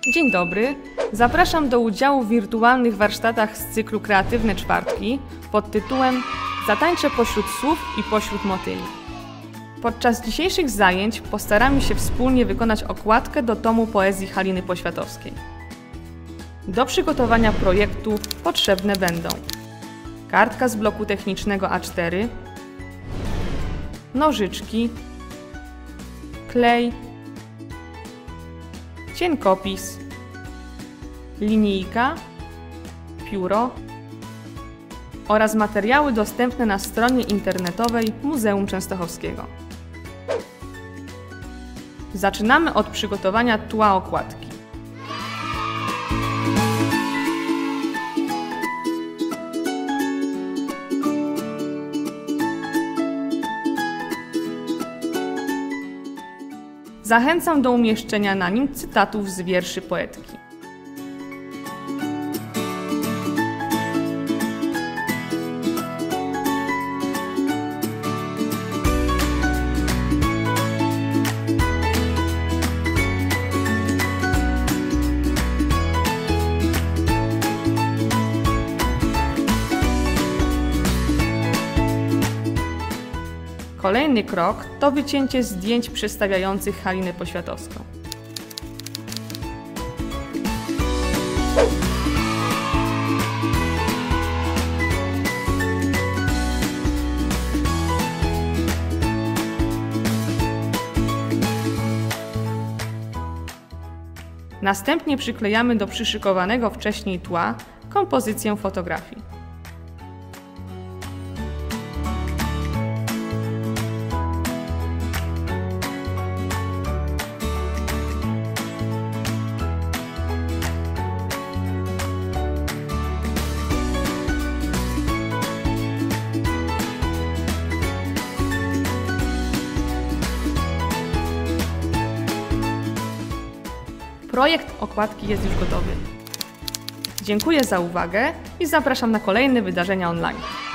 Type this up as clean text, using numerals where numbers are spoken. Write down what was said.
Dzień dobry, zapraszam do udziału w wirtualnych warsztatach z cyklu Kreatywne Czwartki pod tytułem Zatańczę pośród słów i pośród motyli. Podczas dzisiejszych zajęć postaramy się wspólnie wykonać okładkę do tomu poezji Haliny Poświatowskiej. Do przygotowania projektu potrzebne będą kartka z bloku technicznego A4, nożyczki, klej, cienkopis, linijka, pióro oraz materiały dostępne na stronie internetowej Muzeum Częstochowskiego. Zaczynamy od przygotowania tła okładki. Zachęcam do umieszczenia na nim cytatów z wierszy poetki. Kolejny krok to wycięcie zdjęć przedstawiających Halinę Poświatowską. Następnie przyklejamy do przyszykowanego wcześniej tła kompozycję fotografii. Projekt okładki jest już gotowy. Dziękuję za uwagę i zapraszam na kolejne wydarzenia online.